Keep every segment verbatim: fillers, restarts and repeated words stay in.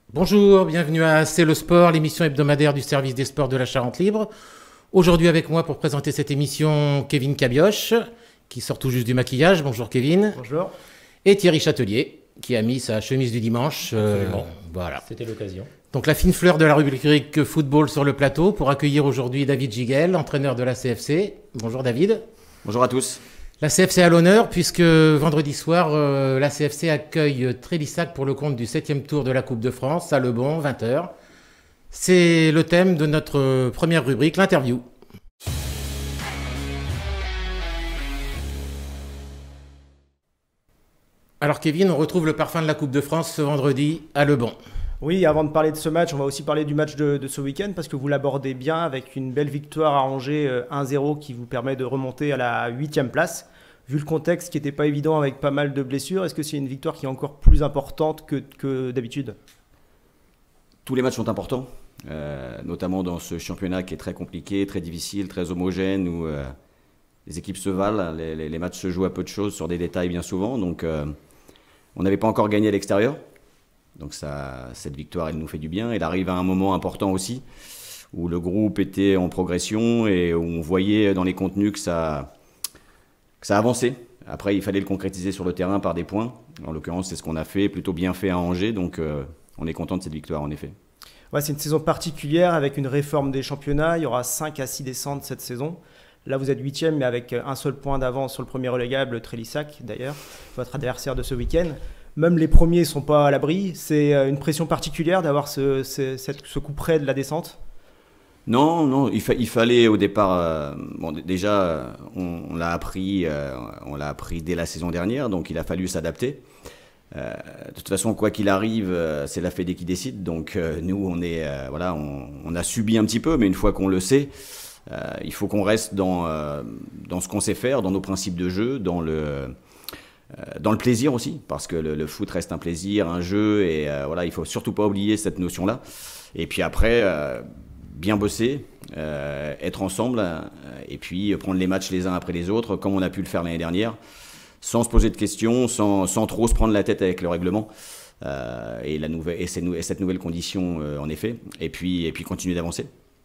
Bonjour, bienvenue à C'est le sport, l'émission hebdomadaire du service des sports de la Charente Libre. Aujourd'hui avec moi pour présenter cette émission, Kevin Cabioche, qui sort tout juste du maquillage. Bonjour Kevin. Bonjour. Et Thierry Châtelier, qui a mis sa chemise du dimanche. Absolument. Euh, voilà. C'était l'occasion. Donc la fine fleur de la rubrique football sur le plateau pour accueillir aujourd'hui David Giguel, entraîneur de la C F C. Bonjour David. Bonjour à tous. La C F C à l'honneur puisque vendredi soir, euh, la C F C accueille Trélissac pour le compte du septième tour de la Coupe de France à Le Bon, vingt heures. C'est le thème de notre première rubrique, l'interview. Alors Kevin, on retrouve le parfum de la Coupe de France ce vendredi à Le Bon. Oui, avant de parler de ce match, on va aussi parler du match de, de ce week-end parce que vous l'abordez bien avec une belle victoire à Angers euh, un zéro qui vous permet de remonter à la huitième place. Vu le contexte qui n'était pas évident avec pas mal de blessures, est-ce que c'est une victoire qui est encore plus importante que, que d'habitude ? Tous les matchs sont importants, euh, notamment dans ce championnat qui est très compliqué, très difficile, très homogène, où euh, les équipes se valent, les, les, les matchs se jouent à peu de choses sur des détails bien souvent. Donc euh, on n'avait pas encore gagné à l'extérieur. Donc ça, cette victoire, elle nous fait du bien. Elle arrive à un moment important aussi, où le groupe était en progression et où on voyait dans les contenus que ça, que ça avançait. Après, il fallait le concrétiser sur le terrain par des points. En l'occurrence, c'est ce qu'on a fait, plutôt bien fait à Angers. Donc euh, on est content de cette victoire, en effet. Ouais, c'est une saison particulière avec une réforme des championnats. Il y aura cinq à six descentes cette saison. Là, vous êtes huitième, mais avec un seul point d'avance sur le premier relégable, Trélissac, d'ailleurs, votre adversaire de ce week-end. Même les premiers ne sont pas à l'abri. C'est une pression particulière d'avoir ce, ce, ce coup près de la descente ? Non, non, il, fa il fallait au départ. Euh, bon, déjà, on, on l'a appris, euh, on l'a appris dès la saison dernière, donc il a fallu s'adapter. Euh, de toute façon, quoi qu'il arrive, euh, c'est la Fédé qui décide. Donc euh, nous, on est, euh, voilà, on, on a subi un petit peu, mais une fois qu'on le sait, euh, il faut qu'on reste dans euh, dans ce qu'on sait faire, dans nos principes de jeu, dans le Dans le plaisir aussi, parce que le, le foot reste un plaisir, un jeu, et euh, voilà, il faut surtout pas oublier cette notion-là. Et puis après, euh, bien bosser, euh, être ensemble, euh, et puis prendre les matchs les uns après les autres, comme on a pu le faire l'année dernière, sans se poser de questions, sans, sans trop se prendre la tête avec le règlement, euh, et, la nouvelle, et, ces, et cette nouvelle condition, euh, en effet, et puis, et puis continuer d'avancer.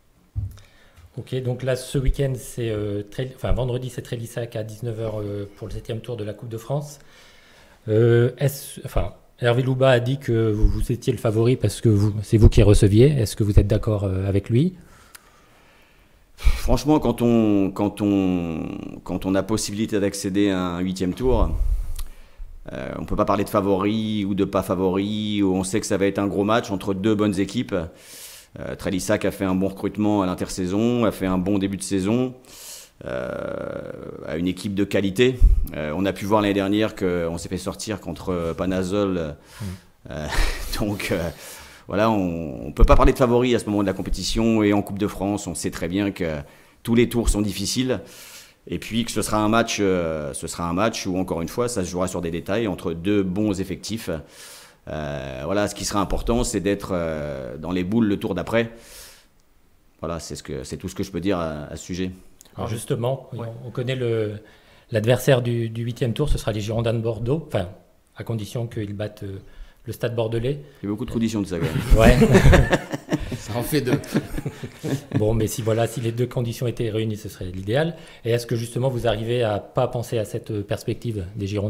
Ok, donc là, ce week-end, c'est euh, enfin, vendredi, c'est Trélissac à dix-neuf heures euh, pour le septième tour de la Coupe de France. Euh, enfin, Hervé Louba a dit que vous, vous étiez le favori parce que c'est vous qui receviez. Est-ce que vous êtes d'accord euh, avec lui ? Franchement, quand on, quand on, quand on a possibilité d'accéder à un huitième tour, euh, on ne peut pas parler de favori ou de pas favori. On sait que ça va être un gros match entre deux bonnes équipes. Euh, Trélissac a fait un bon recrutement à l'intersaison, a fait un bon début de saison, euh, a une équipe de qualité. Euh, on a pu voir l'année dernière qu'on s'est fait sortir contre Panazol. Mmh. Euh, donc euh, voilà, on ne peut pas parler de favoris à ce moment de la compétition. Et en Coupe de France, on sait très bien que tous les tours sont difficiles. Et puis que ce sera un match, euh, ce sera un match où, encore une fois, ça se jouera sur des détails entre deux bons effectifs. Euh, voilà, ce qui sera important, c'est d'être euh, dans les boules le tour d'après. Voilà, c'est ce que, c'est tout ce que je peux dire à, à ce sujet. Alors justement, ouais. on, on connaît le, l'adversaire du, du huitième tour, ce sera les Girondins de Bordeaux, enfin, à condition qu'ils battent euh, le Stade Bordelais. Il y a beaucoup de conditions de ça, quand même. Ouais. Ça en fait deux. Bon, mais si, voilà, si les deux conditions étaient réunies, ce serait l'idéal. Et est-ce que justement vous arrivez à pas penser à cette perspective des Girondins ?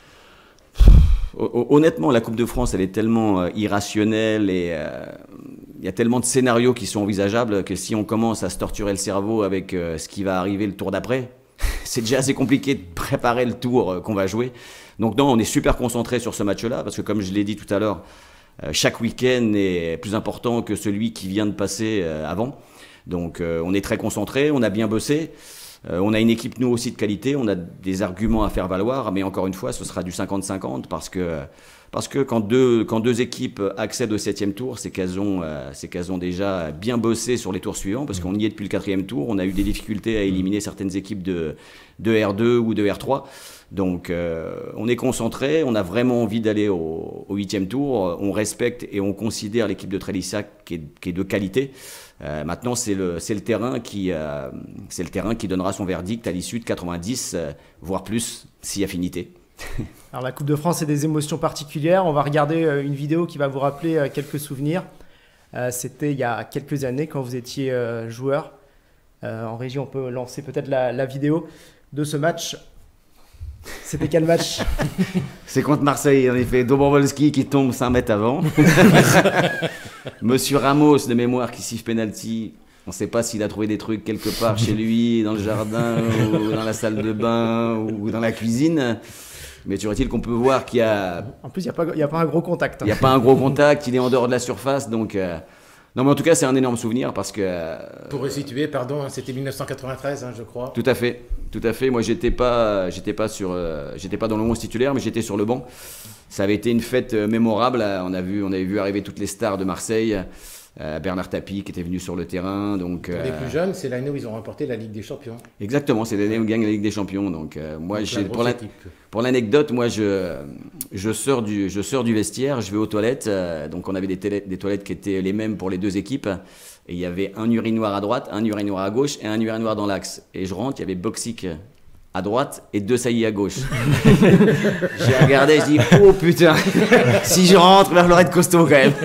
Honnêtement, la Coupe de France, elle est tellement euh, irrationnelle et il euh, y a tellement de scénarios qui sont envisageables que si on commence à se torturer le cerveau avec euh, ce qui va arriver le tour d'après, c'est déjà assez compliqué de préparer le tour euh, qu'on va jouer. Donc non, on est super concentré sur ce match-là parce que comme je l'ai dit tout à l'heure, euh, chaque week-end est plus important que celui qui vient de passer euh, avant. Donc euh, on est très concentré, on a bien bossé. Euh, on a une équipe, nous aussi, de qualité, on a des arguments à faire valoir, mais encore une fois, ce sera du cinquante cinquante parce que, parce que quand, deux, quand deux équipes accèdent au septième tour, c'est qu'elles ont, euh, c'est qu'elles ont déjà bien bossé sur les tours suivants, parce qu'on y est depuis le quatrième tour, on a eu des difficultés à éliminer certaines équipes de, de R deux ou de R trois. Donc euh, on est concentré, on a vraiment envie d'aller au, au huitième tour, on respecte et on considère l'équipe de Trélissac qui est, qui est de qualité. Euh, maintenant, c'est le, c'est le terrain qui, euh, c'est le terrain qui donnera son verdict à l'issue de quatre-vingt-dix, euh, voire plus, si affinité. Alors la Coupe de France, c'est des émotions particulières. On va regarder une vidéo qui va vous rappeler quelques souvenirs. Euh, C'était il y a quelques années quand vous étiez euh, joueur. Euh, en régie, on peut lancer peut-être la, la vidéo de ce match. C'était quel match? C'est contre Marseille, en effet. Dobrovolski qui tombe cinq mètres avant. Monsieur Ramos, de mémoire, qui siffle penalty. On ne sait pas s'il a trouvé des trucs quelque part chez lui, dans le jardin, ou dans la salle de bain, ou dans la cuisine. Mais toujours est-il qu'on peut voir qu'il y a... En plus, il n'y a, a pas un gros contact. Il n'y a pas un gros contact, il est en dehors de la surface. Donc, euh... non, mais en tout cas, c'est un énorme souvenir parce que... Euh... Pour resituer, pardon, c'était mille neuf cent quatre-vingt-treize, hein, je crois. Tout à fait, tout à fait. Moi, j'étais pas, j'étais pas sur, euh... j'étais pas dans le onze titulaire, mais j'étais sur le banc. Ça avait été une fête mémorable. On a vu, on avait vu arriver toutes les stars de Marseille. Euh, Bernard Tapie qui était venu sur le terrain. Donc, pour les euh... plus jeunes, c'est l'année où ils ont remporté la Ligue des Champions. Exactement, c'est l'année où ils gagnent la Ligue des Champions. Donc, euh, moi, donc, pour, la... pour l'anecdote, moi, je, je, sors du, je sors du vestiaire, je vais aux toilettes. Euh, donc, on avait des, télé... des toilettes qui étaient les mêmes pour les deux équipes. Et il y avait un urinoir à droite, un urinoir à gauche et un urinoir dans l'axe. Et je rentre, il y avait Boxic à droite et deux saillies à gauche. J'ai regardé, je dis, oh putain, si je rentre, il va falloir être costaud quand même.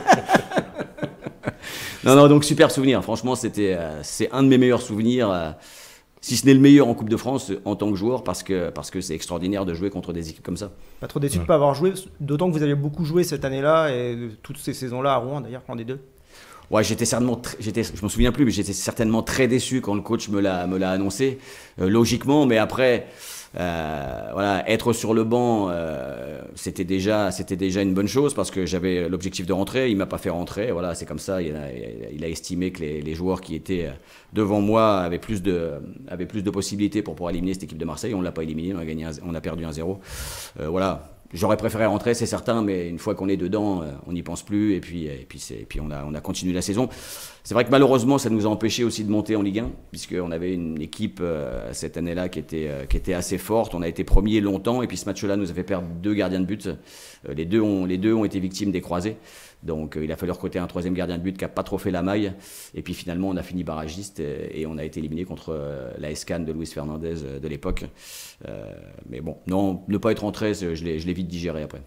Non, non, donc super souvenir. Franchement, c'était, euh, c'est un de mes meilleurs souvenirs, euh, si ce n'est le meilleur en Coupe de France en tant que joueur, parce que, parce que c'est extraordinaire de jouer contre des équipes comme ça. Pas trop déçu de ne pas avoir joué, d'autant que vous avez beaucoup joué cette année-là et toutes ces saisons-là à Rouen d'ailleurs, l'an des deux. Ouais, j'étais certainement, j'étais, je m'en souviens plus, mais j'étais certainement très déçu quand le coach me l'a, me l'a annoncé, euh, logiquement, mais après. Euh, voilà, être sur le banc, euh, c'était déjà, c'était déjà une bonne chose parce que j'avais l'objectif de rentrer. Il m'a pas fait rentrer. Voilà, c'est comme ça. Il a, il a estimé que les, les joueurs qui étaient devant moi avaient plus de, avaient plus de possibilités pour pouvoir éliminer cette équipe de Marseille. On l'a pas éliminé, on a gagné, un, on a perdu un zéro. Euh, voilà. J'aurais préféré rentrer, c'est certain, mais une fois qu'on est dedans, on n'y pense plus. Et puis, et puis, c'est, et puis on, a, on a continué la saison. C'est vrai que malheureusement, ça nous a empêché aussi de monter en Ligue un, puisqu'on avait une équipe euh, cette année-là qui était, euh, qui était assez forte. On a été premier longtemps, et puis ce match-là nous a fait perdre deux gardiens de but. Euh, les, deux ont, les deux ont été victimes des croisés. Donc euh, il a fallu recruter un troisième gardien de but qui n'a pas trop fait la maille. Et puis finalement, on a fini barragiste et, et on a été éliminé contre euh, l'A S Cannes de Luis Fernandez euh, de l'époque. Euh, mais bon, non, ne pas être rentré, je l'ai, je l'ai vite digéré après.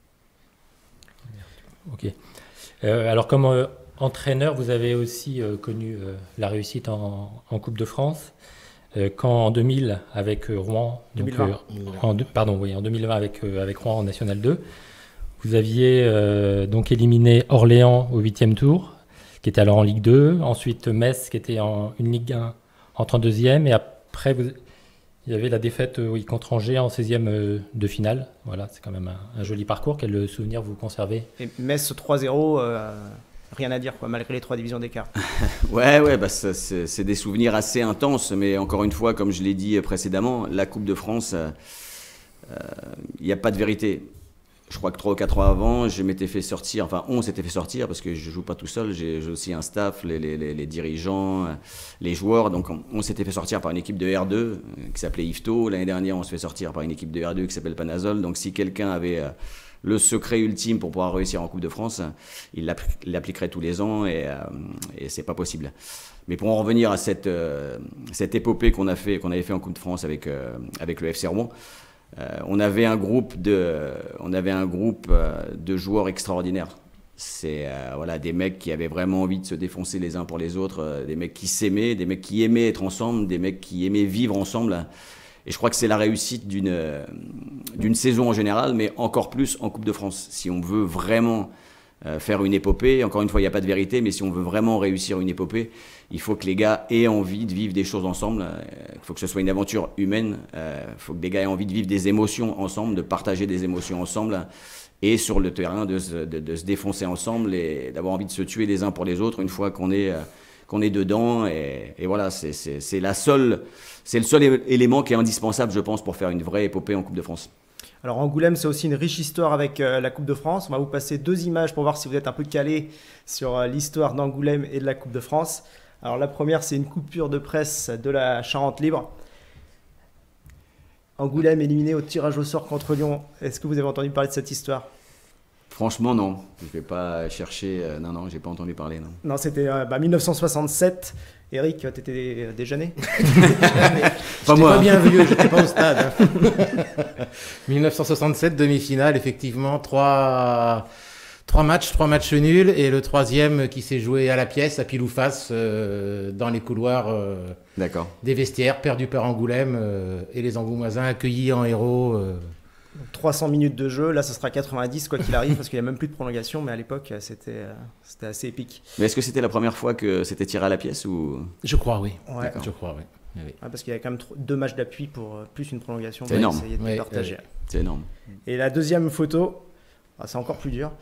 Ok. Euh, alors comme euh, entraîneur, vous avez aussi euh, connu euh, la réussite en, en Coupe de France. Euh, quand en deux mille avec euh, Rouen, donc, euh, en, pardon, oui, en deux mille vingt avec, euh, avec Rouen en National deux, vous aviez euh, donc éliminé Orléans au huitième tour, qui était alors en Ligue deux. Ensuite Metz, qui était en une Ligue un en trente-deuxième. Et après, vous, il y avait la défaite oui, contre Angers en seizième euh, de finale. Voilà, c'est quand même un, un joli parcours. Quel souvenir vous conservez? Et Metz trois zéro, euh, rien à dire, quoi, malgré les trois divisions d'écart. Ouais, ouais, bah, ça, c'est, c'est des souvenirs assez intenses. Mais encore une fois, comme je l'ai dit précédemment, la Coupe de France, il euh, n'y a pas de vérité. Je crois que trois ou quatre ans avant, je m'étais fait sortir, enfin on s'était fait sortir parce que je ne joue pas tout seul, j'ai, j'ai aussi un staff, les, les, les dirigeants, les joueurs. Donc on, on s'était fait sortir par une équipe de R deux qui s'appelait Yvetot. L'année dernière, on se fait sortir par une équipe de R deux qui s'appelle Panazol. Donc si quelqu'un avait le secret ultime pour pouvoir réussir en Coupe de France, il l'appliquerait tous les ans et, et c'est pas possible. Mais pour en revenir à cette, cette épopée qu'on a fait, qu'on avait fait en Coupe de France avec, avec le F C Rouen, Euh, on avait un groupe de, on avait un groupe euh, de joueurs extraordinaires. C'est euh, voilà, des mecs qui avaient vraiment envie de se défoncer les uns pour les autres, euh, des mecs qui s'aimaient, des mecs qui aimaient être ensemble, des mecs qui aimaient vivre ensemble. Et je crois que c'est la réussite d'une, euh, d'une saison en général, mais encore plus en Coupe de France. Si on veut vraiment euh, faire une épopée, encore une fois, il n'y a pas de vérité, mais si on veut vraiment réussir une épopée, il faut que les gars aient envie de vivre des choses ensemble. Il faut que ce soit une aventure humaine. Il faut que les gars aient envie de vivre des émotions ensemble, de partager des émotions ensemble. Et sur le terrain, de se, de, de se défoncer ensemble et d'avoir envie de se tuer les uns pour les autres une fois qu'on est, qu'on est dedans. Et, et voilà, c'est, c'est, c'est, la seule, c'est le seul élément qui est indispensable, je pense, pour faire une vraie épopée en Coupe de France. Alors Angoulême, c'est aussi une riche histoire avec euh, la Coupe de France. On va vous passer deux images pour voir si vous êtes un peu calé sur euh, l'histoire d'Angoulême et de la Coupe de France. Alors la première, c'est une coupure de presse de la Charente Libre. Angoulême éliminé au tirage au sort contre Lyon. Est-ce que vous avez entendu parler de cette histoire? Franchement, non. Je ne vais pas chercher. Euh, non, non, j'ai pas entendu parler. Non, Non, c'était euh, bah, mille neuf cent soixante-sept. Eric, tu étais déjà né? Pas moi. Pas hein. bien vieux, j'étais pas au stade. hein. mille neuf cent soixante-sept, demi-finale, effectivement, trois, trois matchs, trois matchs nuls, et le troisième qui s'est joué à la pièce, à pile ou face, euh, dans les couloirs euh, D'accord. des vestiaires, perdu par Angoulême, euh, et les Angoumoisins accueillis en héros. euh. Donc, trois cents minutes de jeu, là ce sera quatre-vingt-dix quoi qu'il arrive, parce qu'il n'y a même plus de prolongation, mais à l'époque c'était euh, c'était assez épique. Mais est-ce que c'était la première fois que c'était tiré à la pièce ou... Je crois, oui. Ouais. D'accord. Je crois, oui. Oui, oui. Ouais, parce qu'il y avait quand même tro- deux matchs d'appui pour euh, plus une prolongation. C'est pour énorme. essayer de Ouais, partager. ouais. C'est énorme. Et la deuxième photo, ah, c'est encore plus dur.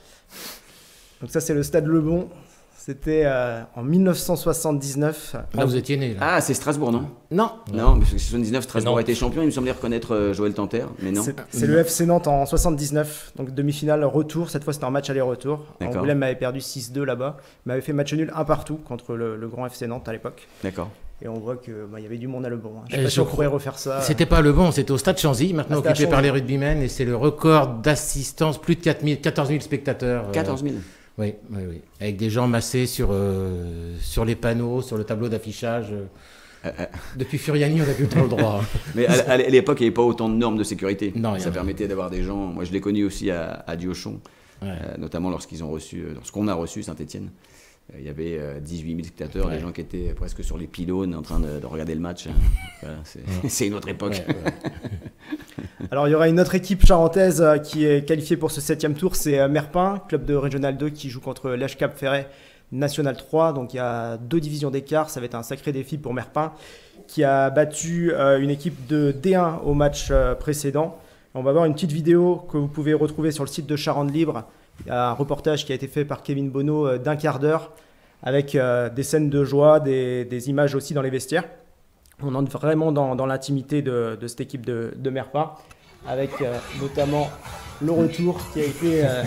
Donc ça c'est le stade Lebon. C'était euh, en mille neuf cent soixante-dix-neuf. Là, vous étiez né, là. Ah, c'est Strasbourg, non? Non. Non, parce que soixante-dix-neuf, Strasbourg Non. a été champion. Il me semblait reconnaître euh, Joël Tanter, mais non. C'est c'est le F C Nantes en soixante-dix-neuf, donc demi-finale retour. Cette fois c'était un match aller-retour. D'accord. Angoulême avait perdu six deux là-bas, mais avait fait match nul un partout contre le, le grand F C Nantes à l'époque. D'accord. Et on voit qu'il bah, y avait du monde à Lebon. Hein. Je sais Et pas je si on crois- pourrait refaire ça. C'était pas le bon, c'était au Stade Chanzy, maintenant Ah, c'était à occupé par Chanzy. les rugbymen, et c'est le record d'assistance, plus de quatre mille, quatorze mille spectateurs. euh, quatorze mille. Oui, oui, oui. Avec des gens massés sur, euh, sur les panneaux, sur le tableau d'affichage. euh. Euh, euh. Depuis Furiani, on n'a plus trop le droit. hein. Mais à, à l'époque, il n'y avait pas autant de normes de sécurité. Non, il y en Ça a. permettait d'avoir des gens. Moi, je l'ai connu aussi à, à Diochon, Ouais. euh, notamment lorsqu'ils ont reçu, euh, lorsqu'on a reçu Saint-Étienne. Il y avait euh, dix-huit mille spectateurs, Ouais. des gens qui étaient presque sur les pylônes en train de, de regarder le match. Voilà, c'est c'est une autre époque. Ouais, ouais. Alors il y aura une autre équipe charentaise euh, qui est qualifiée pour ce septième tour, c'est euh, Merpin, club de Régional deux qui joue contre l'H Cap Ferret National trois. Donc il y a deux divisions d'écart, ça va être un sacré défi pour Merpin qui a battu euh, une équipe de D un au match euh, précédent. On va voir une petite vidéo que vous pouvez retrouver sur le site de Charente Libre. Il y a un reportage qui a été fait par Kevin Bonneau euh, d'un quart d'heure avec euh, des scènes de joie, des, des images aussi dans les vestiaires. On entre vraiment dans, dans l'intimité de, de cette équipe de, de Merpin, avec euh, notamment le retour qui a été euh,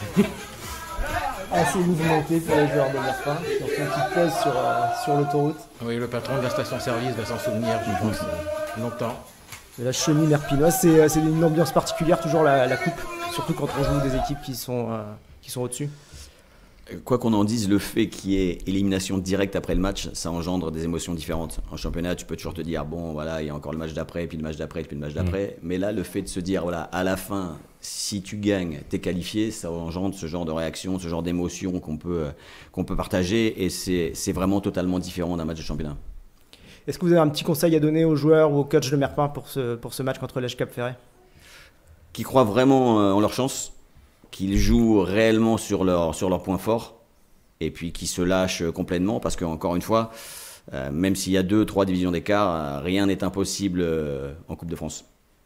assez mouvementé pour les joueurs de Merpin, qui ont fait une petite pause sur, euh, sur l'autoroute. Oui, le patron de la station-service va s'en souvenir, je pense, euh, longtemps. De la chenille merpinoise, c'est euh, c'est une ambiance particulière, toujours la, la coupe, surtout quand on joue des équipes qui sont, euh, qui sont au-dessus. Quoi qu'on en dise, le fait qu'il y ait élimination directe après le match, ça engendre des émotions différentes. En championnat, tu peux toujours te dire, bon, voilà, il y a encore le match d'après, puis le match d'après, puis le match d'après. Mais là, le fait de se dire, voilà, à la fin, si tu gagnes, t'es qualifié, ça engendre ce genre de réaction, ce genre d'émotion qu'on peut, qu'on peut partager. Et c'est c'est vraiment totalement différent d'un match de championnat. Est-ce que vous avez un petit conseil à donner aux joueurs ou aux coachs de Merpin pour ce, pour ce match contre l'H Cap Ferret? Qui croient vraiment euh, en leur chance, qu'ils jouent réellement sur leur, sur leur point fort, et puis qui se lâchent complètement, parce qu'encore une fois, euh, même s'il y a deux, trois divisions d'écart, euh, rien n'est impossible euh, en Coupe de France.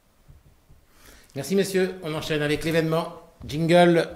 Merci messieurs, on enchaîne avec l'événement. Jingle.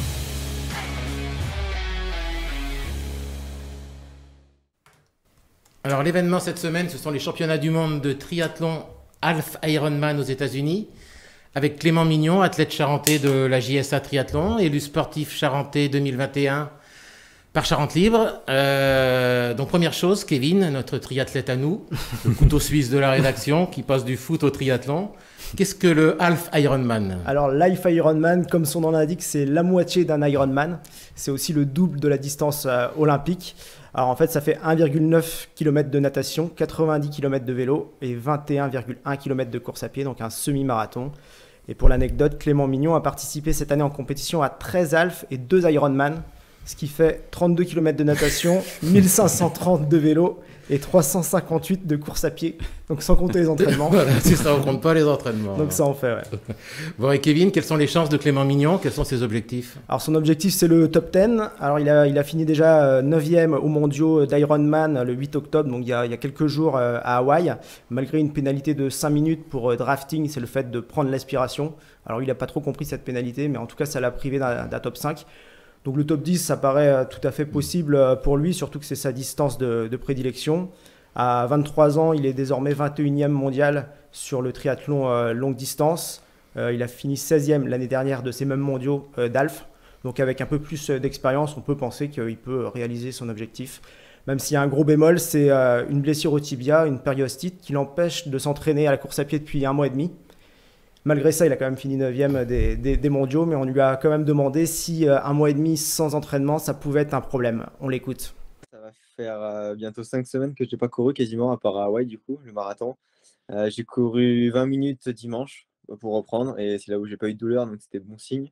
Alors l'événement cette semaine, ce sont les championnats du monde de triathlon Half Ironman aux États-Unis, avec Clément Mignon, athlète charentais de la J S A Triathlon, élu sportif charentais deux mille vingt et un par Charente Libre. Euh, donc première chose, Kevin, notre triathlète à nous, le couteau suisse de la rédaction, qui passe du foot au triathlon. Qu'est-ce que le Half Ironman? Alors, l'Half Ironman, comme son nom l'indique, c'est la moitié d'un Ironman. C'est aussi le double de la distance euh, olympique. Alors, en fait, ça fait un virgule neuf kilomètres de natation, quatre-vingt-dix kilomètres de vélo et vingt et un virgule un kilomètres de course à pied, donc un semi-marathon. Et pour l'anecdote, Clément Mignon a participé cette année en compétition à treize Half et deux Ironman, ce qui fait trente-deux kilomètres de natation, mille cinq cent trente de vélo et trois cent cinquante-huit de course à pied, donc sans compter les entraînements. Voilà, c'est ça, on compte pas les entraînements. Donc ça en fait, ouais. Bon, et Kevin, quelles sont les chances de Clément Mignon? Quels sont ses objectifs? Alors son objectif c'est le top dix. Alors il a, il a fini déjà neuvième aux mondiaux d'Ironman le huit octobre, donc il y a, il y a quelques jours euh, à Hawaï, malgré une pénalité de cinq minutes pour euh, drafting, c'est le fait de prendre l'aspiration. Alors il n'a pas trop compris cette pénalité, mais en tout cas ça l'a privé d'un d'un top cinq. Donc le top dix, ça paraît tout à fait possible pour lui, surtout que c'est sa distance de, de prédilection. À vingt-trois ans, il est désormais vingt et unième mondial sur le triathlon euh, longue distance. Euh, il a fini seizième l'année dernière de ces mêmes mondiaux euh, d'Alf. Donc avec un peu plus d'expérience, on peut penser qu'il peut réaliser son objectif. Même s'il y a un gros bémol, c'est euh, une blessure au tibia, une périostite, qui l'empêche de s'entraîner à la course à pied depuis un mois et demi. Malgré ça, il a quand même fini neuvième des, des, des mondiaux, mais on lui a quand même demandé si euh, un mois et demi sans entraînement, ça pouvait être un problème. On l'écoute. Ça va faire euh, bientôt cinq semaines que je n'ai pas couru quasiment, à part à Hawaï, du coup, le marathon. Euh, j'ai couru vingt minutes dimanche pour reprendre, et c'est là où j'ai pas eu de douleur, donc c'était bon signe.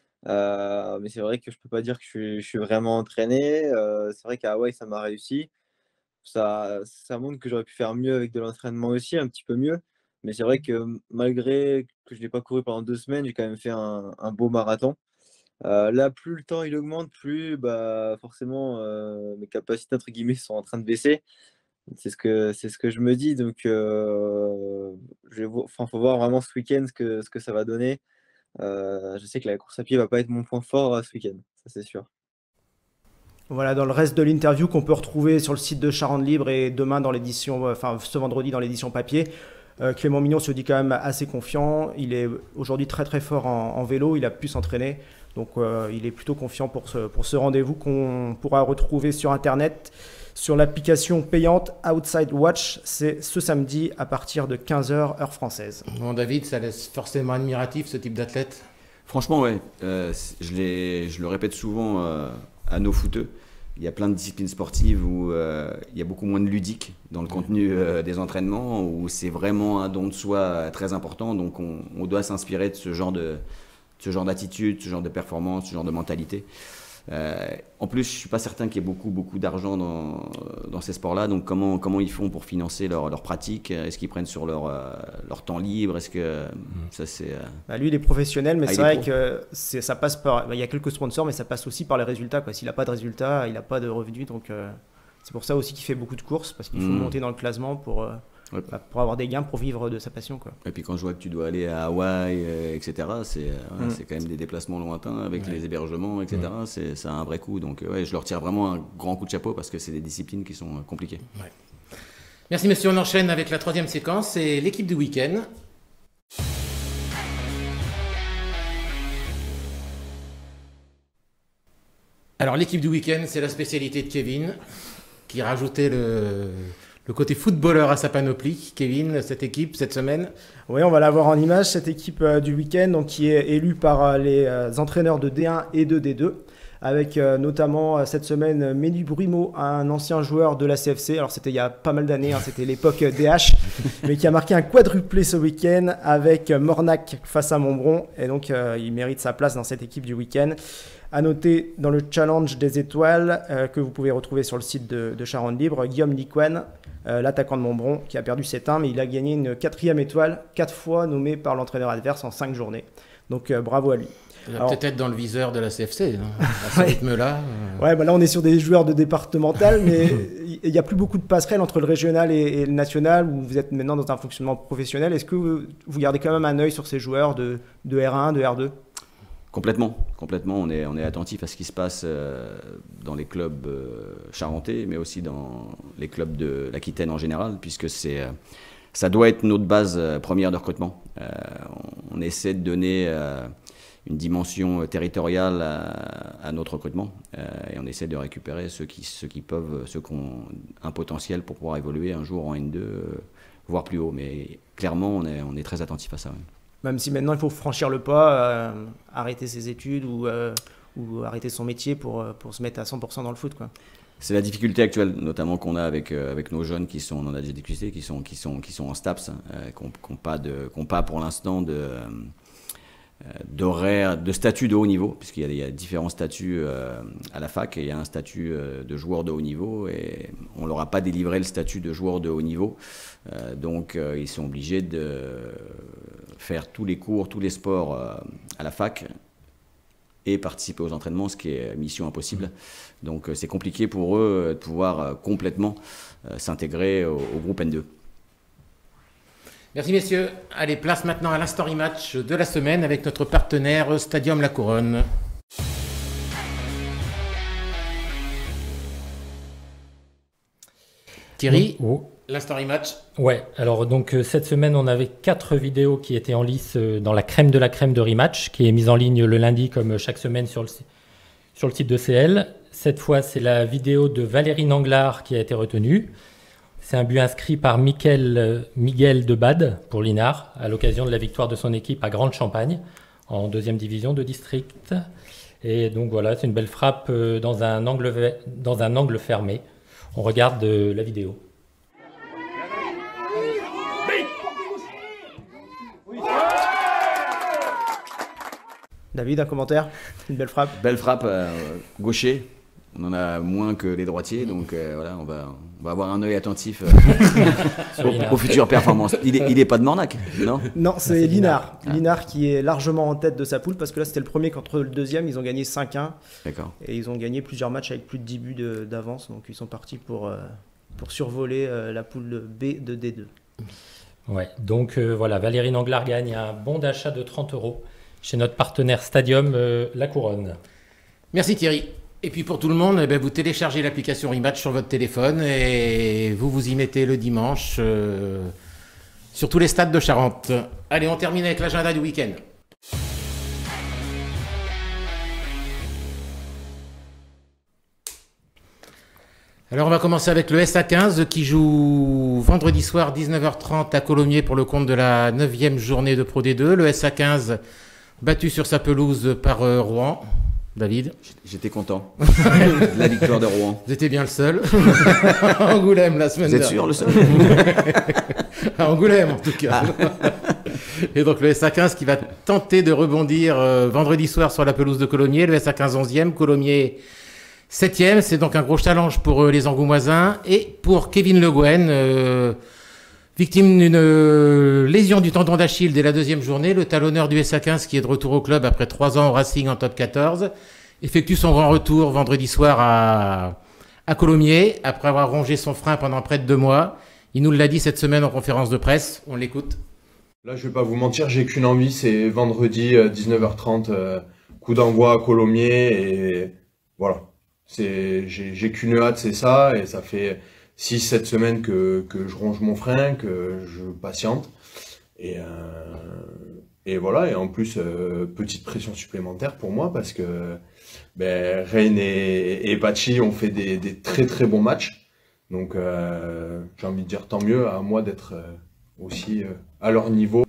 Euh, mais c'est vrai que je peux pas dire que je suis, je suis vraiment entraîné. Euh, c'est vrai qu'à Hawaï, ça m'a réussi. Ça, ça montre que j'aurais pu faire mieux avec de l'entraînement aussi, un petit peu mieux. Mais c'est vrai que malgré que je n'ai pas couru pendant deux semaines, j'ai quand même fait un, un beau marathon. Euh, là, plus le temps il augmente, plus bah, forcément euh, mes capacités entre guillemets sont en train de baisser. C'est ce que, c'est ce que je me dis. Donc, euh, il enfin, faut voir vraiment ce week-end ce que, ce que ça va donner. Euh, je sais que la course à pied va pas être mon point fort euh, ce week-end, ça c'est sûr. Voilà, dans le reste de l'interview qu'on peut retrouver sur le site de Charente Libre et demain dans l'édition, enfin ce vendredi dans l'édition papier, euh, Clément Mignon se dit quand même assez confiant. Il est aujourd'hui très très fort en, en vélo, il a pu s'entraîner, donc euh, il est plutôt confiant pour ce, pour ce rendez-vous qu'on pourra retrouver sur internet, sur l'application payante Outside Watch. C'est ce samedi à partir de quinze heures heure française. Bon, David, ça laisse forcément admiratif ce type d'athlète. Franchement, ouais. Euh, je, les, je le répète souvent euh, à nos footeux. Il y a plein de disciplines sportives où euh, il y a beaucoup moins de ludique dans le contenu euh, des entraînements, où c'est vraiment un don de soi très important. Donc on, on doit s'inspirer de ce genre de, ce genre d'attitude, ce genre de performance, ce genre de mentalité. Euh, en plus, je ne suis pas certain qu'il y ait beaucoup, beaucoup d'argent dans, dans ces sports-là. Donc, comment, comment ils font pour financer leur, leur pratique? Est-ce qu'ils prennent sur leur, euh, leur temps libre? Est-ce que ça, c'est... Euh... Bah, lui, il est professionnel, mais ah, c'est vrai pro. que c'est, ça passe par... Il y a quelques sponsors, mais ça passe aussi par les résultats, quoi. S'il n'a pas de résultats, il n'a pas de revenus. Donc, euh, c'est pour ça aussi qu'il fait beaucoup de courses, parce qu'il faut mmh. monter dans le classement pour... Euh... Ouais. Pour avoir des gains, pour vivre de sa passion, quoi. Et puis quand je vois que tu dois aller à Hawaï, euh, et cetera, c'est, euh, mm. c'est quand même des déplacements lointains avec ouais. les hébergements, et cetera. Mm. C'est, ça a un vrai coût. Donc ouais, je leur tire vraiment un grand coup de chapeau parce que c'est des disciplines qui sont compliquées. Ouais. Merci messieurs, on enchaîne avec la troisième séquence, c'est l'équipe du week-end. Alors l'équipe du week-end, c'est la spécialité de Kevin, qui a rajouté le... le côté footballeur à sa panoplie. Kevin, cette équipe, cette semaine? Oui, on va la voir en image, cette équipe euh, du week-end, donc, qui est élue par euh, les euh, entraîneurs de D un et de D deux, avec euh, notamment euh, cette semaine Mehdi Bruimo, un ancien joueur de la C F C. Alors c'était il y a pas mal d'années, hein, c'était l'époque D H, mais qui a marqué un quadruplé ce week-end avec euh, Mornac face à Montbron. Et donc euh, il mérite sa place dans cette équipe du week-end. À noter dans le challenge des étoiles euh, que vous pouvez retrouver sur le site de, de Charente Libre, Guillaume Liquen, euh, l'attaquant de Montbron, qui a perdu sept un, mais il a gagné une quatrième étoile, quatre fois nommé par l'entraîneur adverse en cinq journées. Donc euh, bravo à lui. Il va Alors, peut-être être dans le viseur de la C F C, hein, à ce ouais. rythme-là. Euh... Ouais, bah là on est sur des joueurs de départemental, mais il n'y a plus beaucoup de passerelles entre le régional et, et le national, où vous êtes maintenant dans un fonctionnement professionnel. Est-ce que vous, vous gardez quand même un œil sur ces joueurs de, de R un, de R deux? Complètement, complètement. On est, on est attentif à ce qui se passe euh, dans les clubs euh, charentais, mais aussi dans les clubs de l'Aquitaine en général, puisque c'est, euh, ça doit être notre base euh, première de recrutement. Euh, on, on essaie de donner euh, une dimension territoriale à, à notre recrutement, euh, et on essaie de récupérer ceux qui, ceux qui peuvent, ceux qui ont un potentiel pour pouvoir évoluer un jour en N deux, euh, voire plus haut. Mais clairement, on est, on est très attentif à ça. Ouais. Même si maintenant il faut franchir le pas, euh, arrêter ses études ou, euh, ou arrêter son métier pour, pour se mettre à cent pour cent dans le foot, quoi. C'est la difficulté actuelle, notamment qu'on a avec, euh, avec nos jeunes qui sont, on en a déjà discuté, qui sont, qui sont, qui sont en STAPS, euh, qui n'ont pas, pas pour l'instant de, euh, d'horaire, de statut de haut niveau, puisqu'il y a, il y a différents statuts euh, à la fac, et il y a un statut euh, de joueur de haut niveau, et on ne leur a pas délivré le statut de joueur de haut niveau. Euh, donc euh, ils sont obligés de faire tous les cours, tous les sports euh, à la fac et participer aux entraînements, ce qui est mission impossible. Donc euh, c'est compliqué pour eux de pouvoir euh, complètement euh, s'intégrer au, au groupe N deux. Merci messieurs. Allez, place maintenant à l'Instory Match de la semaine avec notre partenaire Stadium La Couronne. Thierry, oh, oh. l'Instory Match. Ouais, alors donc euh, cette semaine on avait quatre vidéos qui étaient en lice euh, dans la crème de la crème de Rematch, qui est mise en ligne le lundi comme chaque semaine sur le, sur le site de C L. Cette fois c'est la vidéo de Valérie Nanglard qui a été retenue. C'est un but inscrit par Miguel, Miguel de Bade pour l'Inard à l'occasion de la victoire de son équipe à Grande Champagne en deuxième division de district. Et donc voilà, c'est une belle frappe dans un angle, dans un angle fermé. On regarde la vidéo. David, un commentaire? Une belle frappe. Belle frappe, euh, gaucher. On en a moins que les droitiers, donc euh, voilà, on va, on va avoir un œil attentif euh, aux, aux futures performances. Il est, il est pas de Mornac, non? Non, c'est c'est Linard. Ah. Linard qui est largement en tête de sa poule, parce que là c'était le premier contre le deuxième, ils ont gagné cinq un. D'accord. Et ils ont gagné plusieurs matchs avec plus de dix buts de- d'avance, donc ils sont partis pour, euh, pour survoler euh, la poule B de D deux. Ouais, donc euh, voilà, Valérie Nanglard gagne un bon d'achat de trente euros chez notre partenaire Stadium euh, La Couronne. Merci Thierry. Et puis pour tout le monde, eh ben, vous téléchargez l'application Rematch sur votre téléphone et vous vous y mettez le dimanche euh, sur tous les stades de Charente. Allez, on termine avec l'agenda du week-end. Alors on va commencer avec le S A quinze qui joue vendredi soir dix-neuf heures trente à Colomiers pour le compte de la neuvième journée de Pro D deux. Le S A quinze battu sur sa pelouse par euh, Rouen. David, J'étais content de la victoire de Rouen. vous étiez bien le seul. À Angoulême la semaine Vous êtes dernière. sûr, le seul? À Angoulême en tout cas. Et donc le S A quinze qui va tenter de rebondir euh, vendredi soir sur la pelouse de Colomiers. Le S A quinze onzième, Colomiers septième. C'est donc un gros challenge pour euh, les Angoumoisins. Et pour Kevin Le Guen, euh, victime d'une euh, lésion du tendon d'Achille dès la deuxième journée, le talonneur du S A quinze qui est de retour au club après trois ans au Racing en top quatorze, effectue son grand retour vendredi soir à, à Colomiers après avoir rongé son frein pendant près de deux mois. Il nous l'a dit cette semaine en conférence de presse. On l'écoute. Là, je vais pas vous mentir, j'ai qu'une envie, c'est vendredi euh, dix-neuf heures trente, euh, coup d'envoi à Colomiers et voilà. C'est, j'ai, j'ai qu'une hâte, c'est ça, et ça fait six sept semaines que, que je ronge mon frein, que je patiente. Et, euh, et voilà, et en plus, euh, petite pression supplémentaire pour moi parce que ben, Rennes et, et Pachi ont fait des, des très très bons matchs. Donc euh, j'ai envie de dire tant mieux à moi d'être euh, aussi euh, à leur niveau.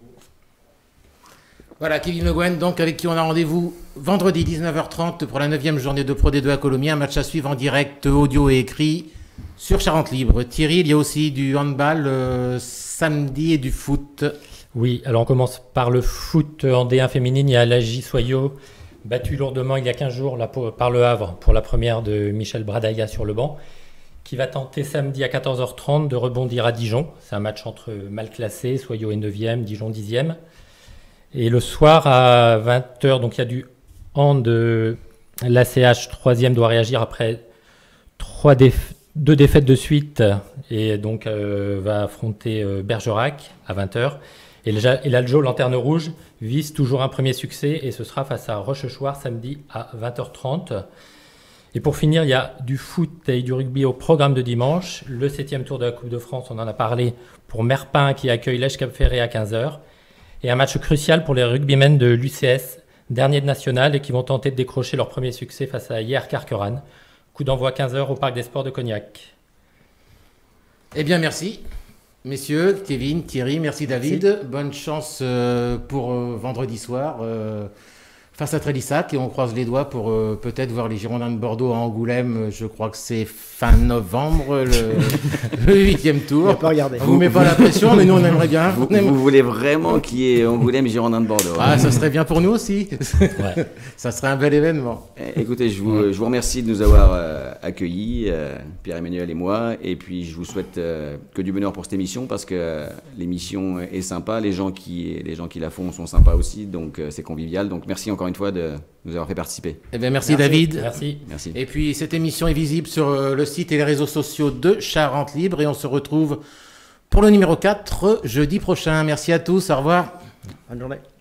Voilà, Kevin Le Guen, donc, avec qui on a rendez-vous vendredi dix-neuf heures trente pour la neuvième journée de Pro D deux à Colomiers. Un match à suivre en direct, audio et écrit, sur Charente Libre. Thierry, il y a aussi du handball euh, samedi et du foot. Oui, alors on commence par le foot en D un féminine. Il y a l'A J Soyaux, battu lourdement il y a quinze jours là, pour- par le Havre pour la première de Michel Bradaya sur le banc, qui va tenter samedi à quatorze heures trente de rebondir à Dijon. C'est un match entre mal classés, Soyaux est neuvième, Dijon dixième. Et le soir à vingt heures, donc il y a du hand, euh, l'A C H troisième doit réagir après trois déf- deux défaites de suite et donc euh, va affronter euh, Bergerac à vingt heures. Et le Ja- et l'Aljo Lanterne Rouge vise toujours un premier succès et ce sera face à Rochechouart samedi à vingt heures trente. Et pour finir, il y a du foot et du rugby au programme de dimanche. Le septième tour de la Coupe de France, on en a parlé, pour Merpin qui accueille l'Èche Cap Ferré à quinze heures. Et un match crucial pour les rugbymen de l'U C S, dernier de national, et qui vont tenter de décrocher leur premier succès face à Hier Carqueran. Coup d'envoi quinze heures au Parc des Sports de Cognac. Eh bien, merci, messieurs, Kevin, Thierry, merci David. Bonne chance euh, pour euh, vendredi soir euh, face à Trélissac et on croise les doigts pour euh, peut-être voir les Girondins de Bordeaux à Angoulême. Je crois que c'est fin novembre, le le huitième On tour. va pas regarder. On vous met pas la pression, mais nous on aimerait bien. Vous, On aime- vous voulez vraiment qu'il y ait Angoulême Girondins de Bordeaux? Ah, hein? ça serait bien pour nous aussi. Ouais. Ça serait un bel événement. Eh, Écoutez, je vous, je vous remercie de nous avoir euh, accueillis, euh, Pierre-Emmanuel et moi, et puis je vous souhaite euh, que du bonheur pour cette émission parce que euh, l'émission est sympa, les gens qui, les gens qui la font sont sympas aussi, donc euh, c'est convivial. Donc merci encore une fois de nous avoir fait participer. Eh bien, merci, David. Merci. Merci. Et puis cette émission est visible sur euh, le site et les réseaux sociaux de Charente Libre et on se retrouve pour le numéro quatre jeudi prochain. Merci à tous, au revoir. Bonne journée.